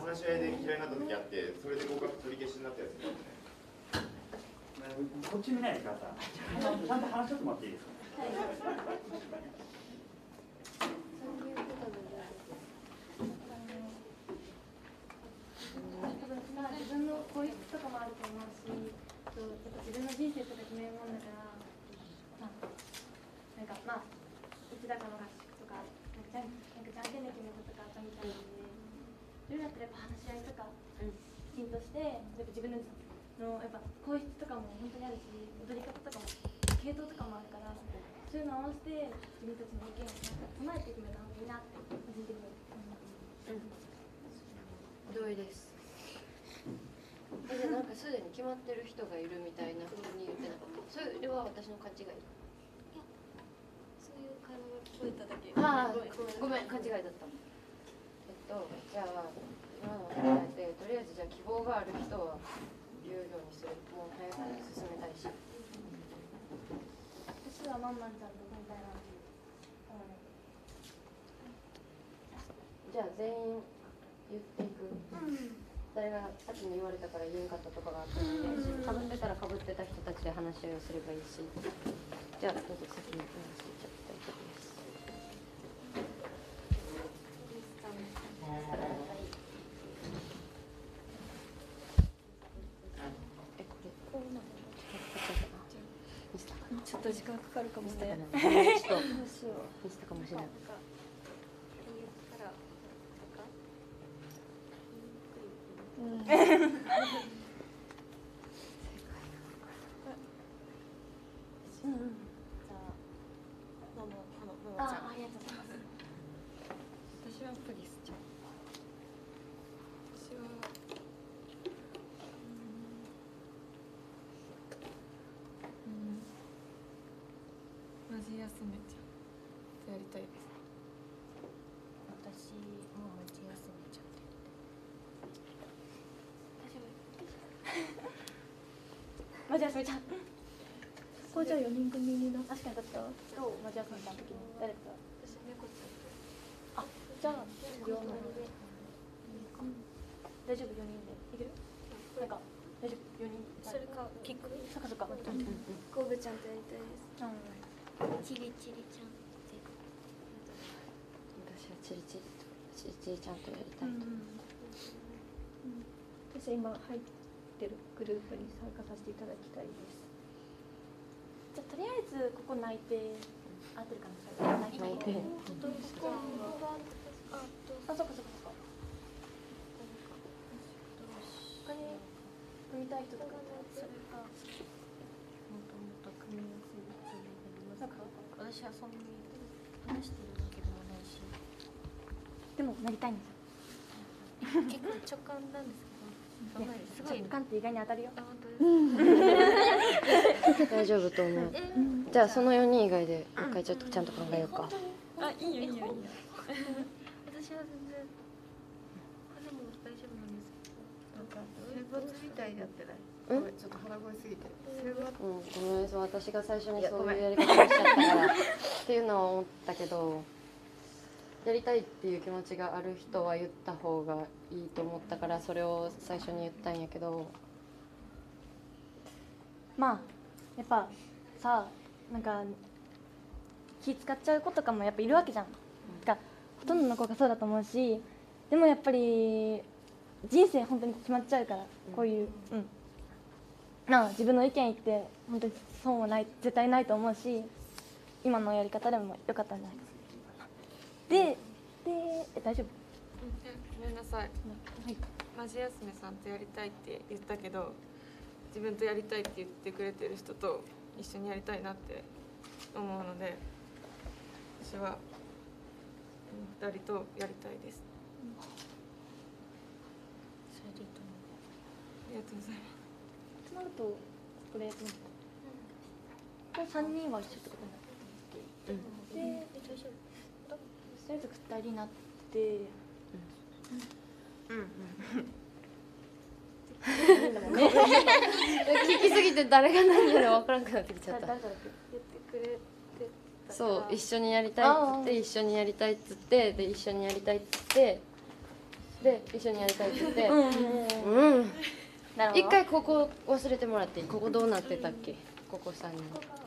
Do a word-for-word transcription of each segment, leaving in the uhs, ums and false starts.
話し合いで嫌いになった時あって、それで合格取り消しになったやつね。 こっち見ないでください。ちゃんと話しとってもらっていいですか。はい。 自分の声質とかもあると思うし、やっぱ自分の人生とか決めるもんだから、まあ、なんかまあいつだかの合宿とか、なんかじゃんなんかじゃんけんで決めたとかあったみたいで、それだったらやっぱ話し合いとかきちんとして、やっぱ自分ののやっぱ声質とかも本当にあるし、踊り方とかも系統とかもあるから、そういうのを合わせて自分たちの意見を踏まえて決めた方がいいなって個人的に思います。 同意です。え、じゃあなんかすでに決まってる人がいるみたいな風に言ってなかった。それは私の勘違い。 そういう会話が聞こえただけ。 ああ、ごめん、勘違いだった。えっと、じゃあ今のを踏まえて、とりあえずじゃあ希望がある人は言うようにする。もう早く進めたいし。 私はまんまんちゃんとみたいな。 じゃあ全員言っていく。うん誰が先に言われたから言えんかったとかがあったので、かぶってたらかぶってた人たちで話し合いをすればいいし、じゃあどうぞ先に話していっちゃって大丈夫です。え、これこうなの？ ちょっと時間かかるかもしれない。 ちょっとミスったかもしれない。うん、じゃあどうもあのののちゃん。 あ、ありがとうございます。 私はプリスちゃん。私はうん、マジ休めちゃんとやりたいです。 私もマジ休めちゃん。 マジ休めちゃん。 ここじゃよにん組になって。 確かにだった。どうマジ休めちゃんの時に誰か。 私猫ちゃんと。 あ、じゃあ両人で。大丈夫よにんでいける？なんか大丈夫よにん。 それかピック。 そっかそっか。 コブちゃんとやりたいです。チリチリちゃんって。 私はチリチリとチリチリちゃんとやりたいと。 私今入ってるグループに参加させていただきたいです。 じゃあとりあえずここ泣いて合ってるかな。泣いて。 泣いて。 あ、そっかそっかそっか。他に組みたい人とか。 それがもともと組みやすい人になりますか。私はそんなに話してるわけでもないし。 でもなりたいんですよ。 結構直感なんですけど。すごい直感って意外に当たるよ。 大丈夫と思う。じゃあそのよにん以外で一回ちょっとちゃんと考えようか。 あ、いいよいいよいいよ。私は全然あでも大丈夫なんですけど。なんか選抜みたいになってない。ごめんちょっと鼻声すぎて。選抜。 うん、ごめん、私が最初にそういうやり方をしちゃったからっていうのは思ったけど。やりたいっていう気持ちがある人は言った方がいいと思ったからそれを最初に言ったんやけど、 まあやっぱさなんか気使っちゃう子とかもやっぱいるわけじゃん、うん、かほとんどの子がそうだと思うし、でもやっぱり人生本当に決まっちゃうから、うん、こういう、うん、なあ自分の意見言って本当に損はない絶対ないと思うし、今のやり方でも良かったんじゃないかで、で、え、大丈夫？ ごめんなさい。はい。マジ休めさんとやりたいって言ったけど、自分とやりたいって言ってくれてる人と一緒にやりたいなって思うので、私はふたりとやりたいです。うん、それでいいと思う。ありがとうございます。 となるとこれやってみる。これ三人は一緒ってことになって、うん、で、大丈夫。とりあえずふたりになって、うんうん聞きすぎて誰が何やら分からなくなってきちゃった。 誰だっけ言ってくれてた。 そう一緒にやりたいっつって一緒にやりたいっつってで一緒にやりたいっつってで一緒にやりたいって言ってうんうんうんうんなるほど。 一回ここ忘れてもらっていい？ここどうなってたっけ？ここさんにん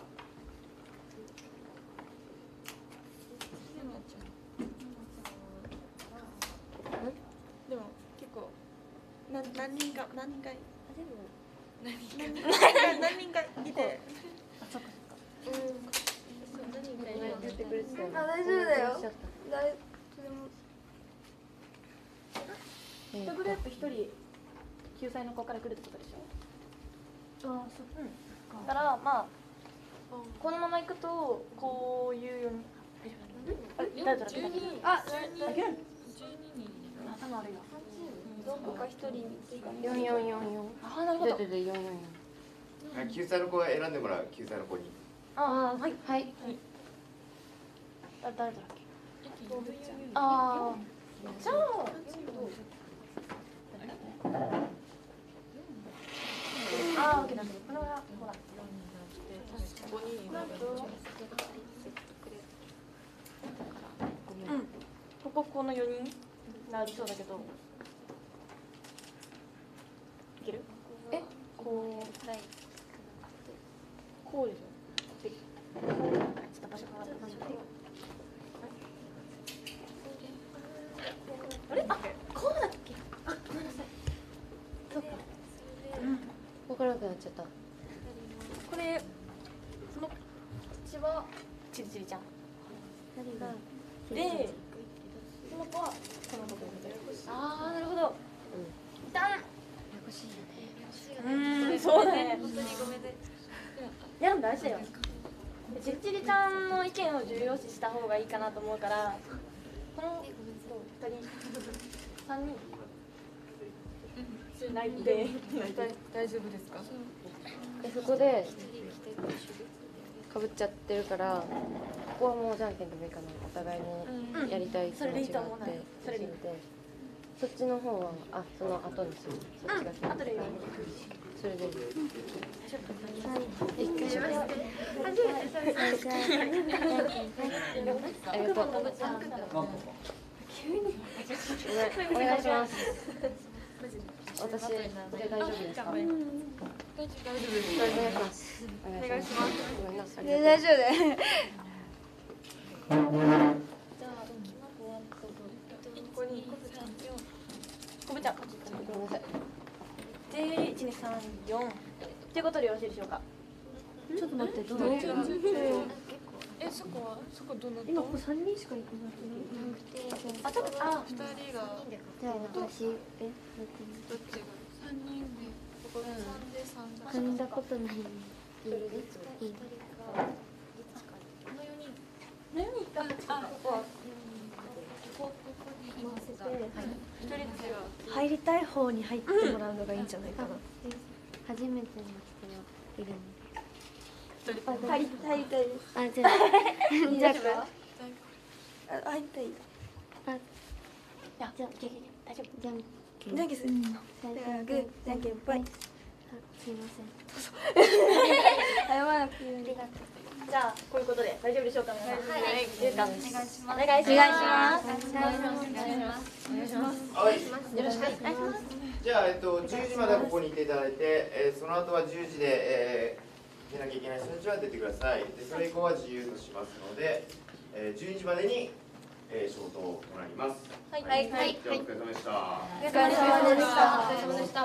でも結構な何人か何人か何人か何人かいて言ってくれてたよね。 あ大丈夫だよお願いしちゃっただいでもえーと一グループ一人救済の子から来るってことでしょ。ああそっか。だからまあこのまま行くとこういうようにあ誰だっけ？あだけ？頭悪いわ。どこか一人四四四四あなるほど。 ででで四四四救済の子は選んでもらう救済の子に。 あはい。 はいあ誰だっけ？ああじゃあああオッケーだけどこれはほらごにんになるうんこここのよにんなりそうだけどいける？えこうこうでしょでちょっと場所変わった場所あれあこうだっけあごめんなさいそうか分からなくなっちゃった。 これその血はチリチリちゃんでその子はこの子ということでああなるほど一旦ややこしいよね。 うんそうだね本当にごめんねいやでも大事だよチリチリちゃんの意見を重要視した方がいいかなと思うからこのふたりさんにん泣いて大丈夫ですか？ でそこでかぶっちゃってるからここはもうじゃんけんでもいいかな。お互いにやりたい気持ちがあって、 それでいいと思うなそれでいいそっちの方はあその後にする。そっちが決まった後でいいよそれでいい。ありがとう。お願いします。私で大丈夫ですか？ 大丈夫ですお願いします。お願いします。ごめんなさい。 大丈夫だよここにこぶちゃんごめんなさい。 でいちにさんよんっていうことでよろしいでしょうか。 ちょっと待ってどう？ えそこはそこどうなった？ 今ここさんにんしかいなくてあちょっとあ二人がじゃあ私えどっちが三人でここ三で三だ。 噛んだことない。いいいい。 何人かあここは一人ずつが入りたい方に入ってもらうのがいいんじゃないかな。 初めての人はいるんで。 一人入り入りたいですあじゃあいいですかあ入りたい。 あいやじゃあ大丈夫じゃんけん。 じゃんけんする。 最だからグーじゃんけんぽい。 あすいません。 謝らなくていい。 じゃあこういうことで大丈夫でしょうか皆さんはいいいですかお願いしますお願いしますお願いします。 はい。 よろしくお願いしますじゃあえっとじゅうじまではここにいていただいて、えー、その後はじゅうじで、えー、出なきゃいけない人たちは出てください。でそれ以降は自由としますので、えー、じゅうにじまでに、えー、消灯となります。 はいはいはいじゃあお疲れ様でした。 お疲れ様でしたお疲れ様でした。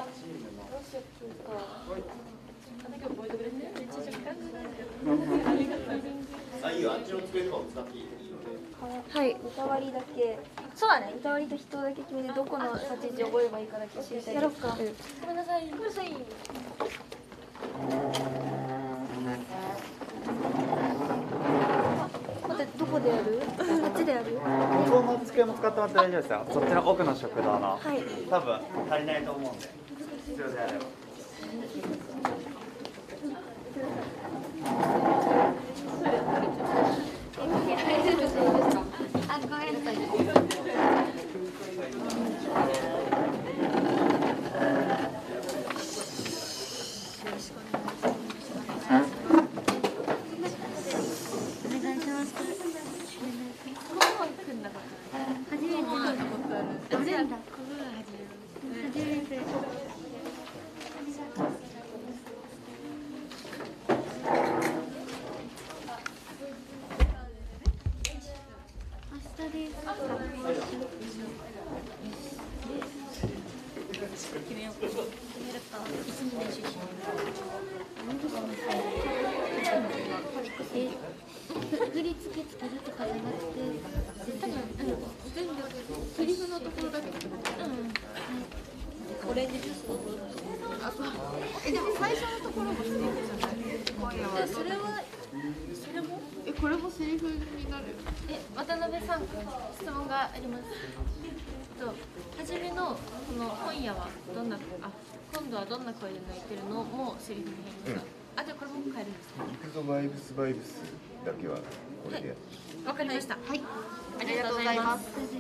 あ、いいよ、あっちの机とかも使っていいので。 はい。歌割りだけ。 そうだね歌割りと人だけ決めてどこの立ち位置覚えればいいかだけ教えて。やろうか。 ごめんなさいごめんなさい待ってどこでやる？あっちでやる？ 向こうの机も使ってもらって大丈夫ですよ。そっちの奥の食堂の。 はい。 多分足りないと思うんで。必要であれば。 あごめんなさい。お願いします。初めて。あるんだ。 振り付けつけるとかじゃなくて、多分全力セリフのところだけ。うん。オレンジジュースのところ。あ、そう。 えでも最初のところもセリフじゃない。今夜は。 それはそれもえこれもセリフになる。 え渡辺さん質問があります。と初めのこの今夜はどんなあ今度はどんな声で泣いてるのもセリフに入りますか。あじゃあこれも変えるんですか。 行くぞバイブスバイブスだけはこれで。 わかりました。はい。ありがとうございます。泣きす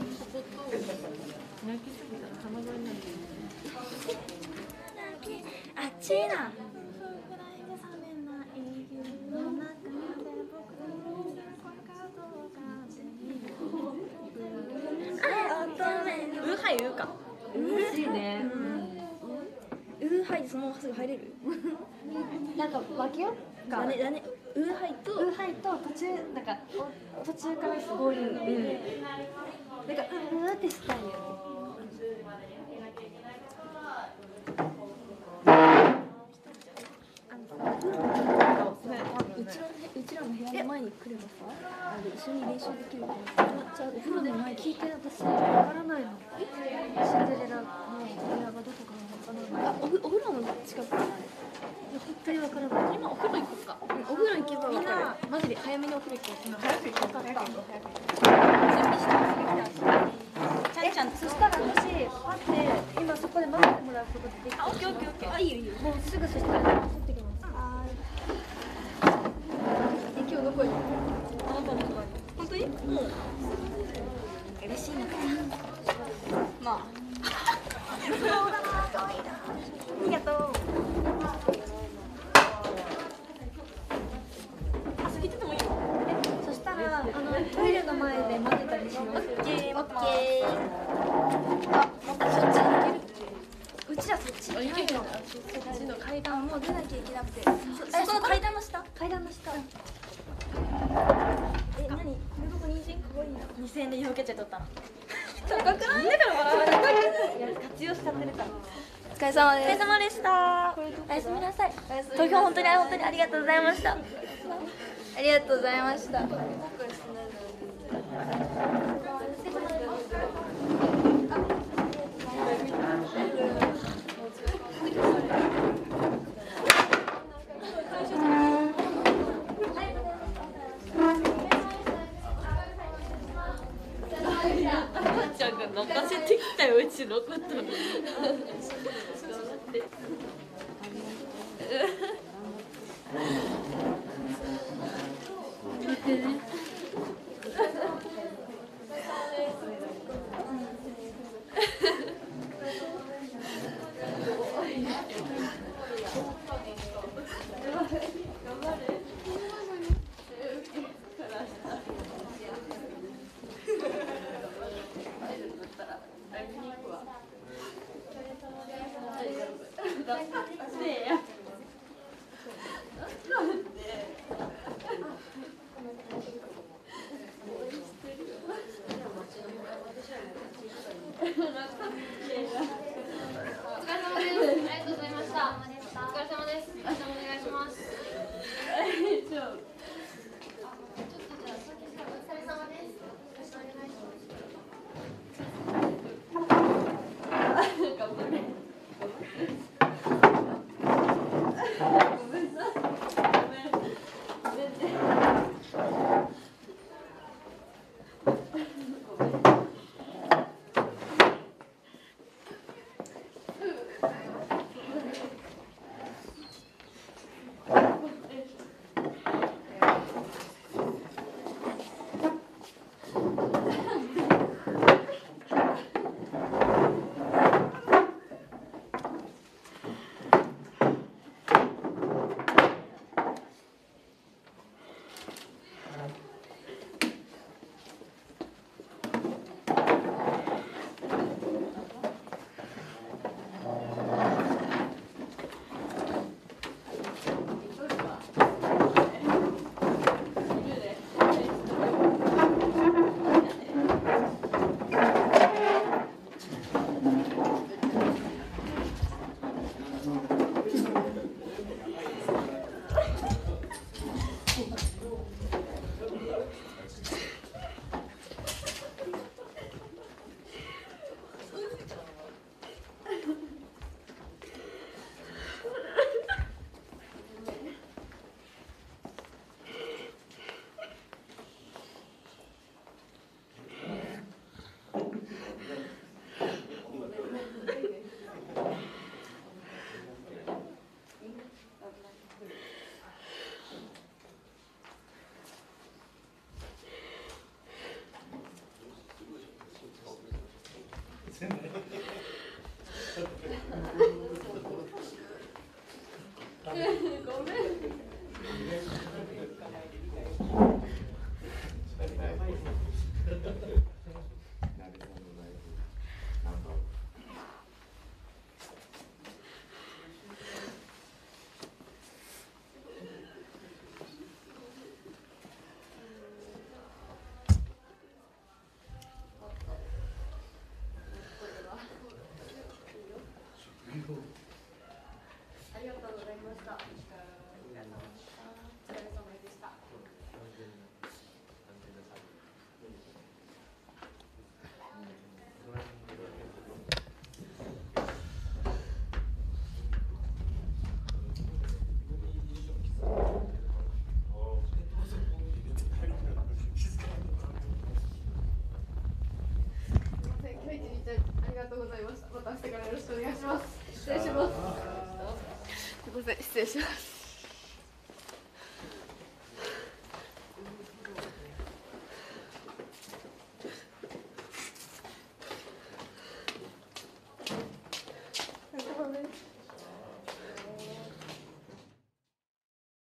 ぎたら鼻声になる。 あっちいな。 ウーハイウーか。 嬉しいね。 ウーハイそのまますぐ入れる。 なんか分けようか。 だねだね。ウーハイとウーハイと途中なんかお途中から合流。うん。なんかうんうんってしたいよ。 うちらのうちらの部屋の前に来ればさ、あの一緒に練習できるから。じゃあお風呂の前聞いて私わからないの。シンデレラの部屋がどこかわからない。 あおふお風呂の近くにある。 本当にわからない。 今お風呂行こうか。お風呂行けばわかる。マジで早めにお風呂行こう。早く行こう。早く行こう。準備してえ、ちゃんそしたらもしパって今そこで待ってもらうことでできる。 オッケーオッケーオッケー。あいいよいいよ。 もうすぐそしたら取ってきます。 え今日どこ行く？あなたのところに。本当に？うん。嬉しいな。まあ。そうだな可愛いな。ありがとう。あ過ぎててもいいよ。 そしたらあのトイレの前で待ってたりします。 オッケーオッケー。あそっち行ける。うちらそっち。あ行けるの。そっちの階段もう出なきゃいけなくて。そその階段の下？ 階段の下。 え、何？これどこ人参可愛いな。二千円でよけちゃっとったの。高くない？だから笑わない。高くない？いや活用しちゃってるから。お疲れ様です。お疲れ様でした。おやすみなさい。投票本当に本当にありがとうございました。ありがとうございました。ちゃんが泣かせてきたようちのこと。 明日からよろしくお願いします。失礼します。すいません、失礼します。